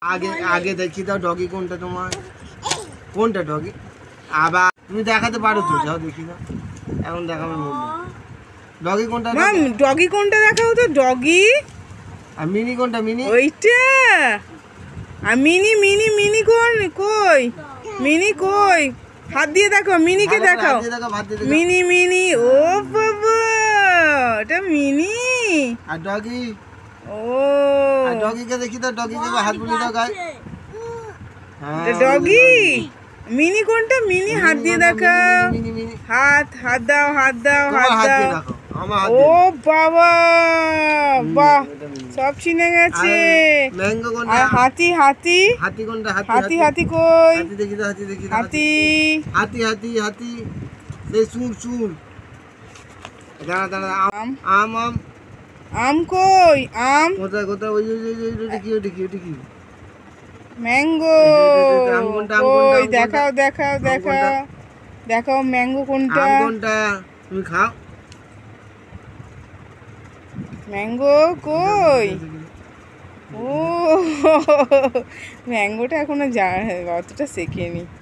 আগে আগে দেখি দাও ডগি কোনটা তোমার, কোনটা ডগি? আবার তুমি দেখাতে পারো তো, যাও দেখি দাও। এখন দেখাবে ডগি কোনটা? ডগি কোনটা দেখাও তো। ডগি আর মিনি কোনটা? মিনি ওইটা। আর মিনি মিনি মিনি কোন? কই মিনি কই? হাত দিয়ে দেখো, মিনিকে দেখাও। মিনি মিনি, ও বাবা এটা মিনি। আর ডগি? ও আর ডগিকে দেখি তো, ডগিকে হাত বুলিয়ে দাও গায়ে। হ্যাঁ ডগি। মিনি কোনটা? মিনি হাত দিয়ে দেখাও। হাত হাত দাও, হাত দাও, হাত দাও। ও বাবা বাহ, সব চিনে গেছে। ম্যাঙ্গো কোনটা? আর হাতি হাতি। হাতি কোনটা? হাতি হাতি কই? হাতি দেখি দাও, হাতি দেখি দাও। হাতি হাতি হাতি হাতি সেই সুর সুর। দাঁড়া দাঁড়া। আম আম আম আম কই? আম কোথায় কোথায়? ওই ওইটা কি? ওইটা কি? ওইটা কি? ম্যাঙ্গো কই? দেখাও দেখাও দেখাও দেখাও। ম্যাঙ্গো কোনটা? আম কোনটা? তুমি খাও। ম্যাঙ্গো কই? ও ম্যাঙ্গোটা এখনো অতটা শেখেনি।